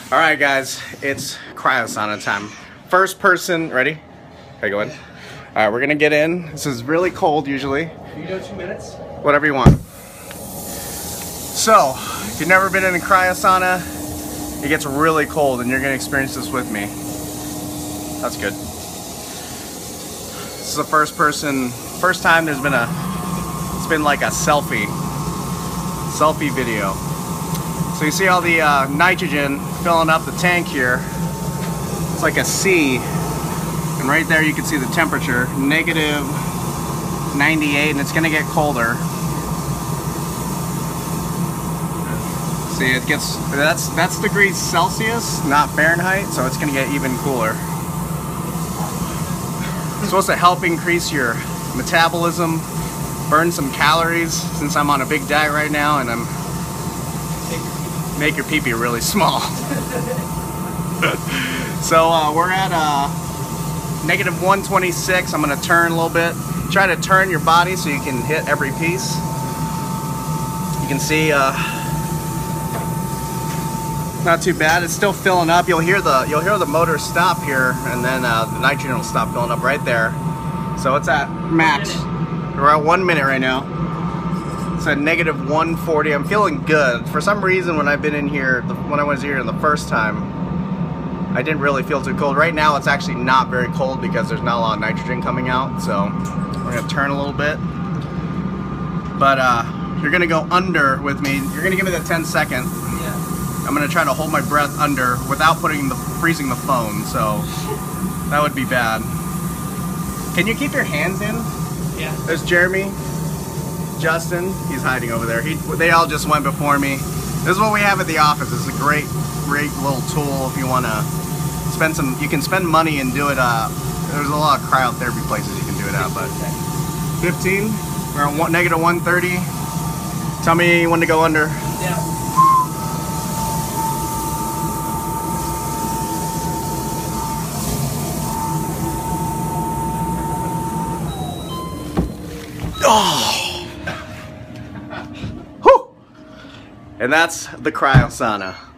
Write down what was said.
All right, guys, it's cryosauna time. First person, ready? Okay, go ahead. All right, we're gonna get in. This is really cold usually. Can you go 2 minutes? Whatever you want. So, if you've never been in a cryosauna, it gets really cold and you're gonna experience this with me. That's good. This is the first time it's been like a selfie video. So you see all the nitrogen filling up the tank here. It's like a C, and right there you can see the temperature, negative 98, and it's gonna get colder. See, it gets, that's degrees Celsius, not Fahrenheit, so it's gonna get even cooler. It's supposed to help increase your metabolism, burn some calories, since I'm on a big diet right now, and I'm make your pee-pee really small. So we're at negative 126. I'm gonna turn a little bit. Try to turn your body so you can hit every piece. You can see not too bad. It's still filling up. You'll hear the motor stop here, and then the nitrogen will stop filling up right there. So it's at max. We're at 1 minute right now. It's at negative 140. I'm feeling good. For some reason, when I've been in here, when I was here the first time, I didn't really feel too cold. Right now, it's actually not very cold because there's not a lot of nitrogen coming out. So we're gonna turn a little bit. But you're gonna go under with me. You're gonna give me the 10-second. Yeah. I'm gonna try to hold my breath under without freezing the phone. So that would be bad. Can you keep your hands in? Yeah. There's Jeremy. Justin, he's hiding over there. They all just went before me. This is what we have at the office. It's a great little tool if you want to spend you can spend money and do it. There's a lot of cryotherapy places you can do it at, but 15, we're at negative 130. Tell me when to go under. Yeah. Oh! And that's the cryosauna.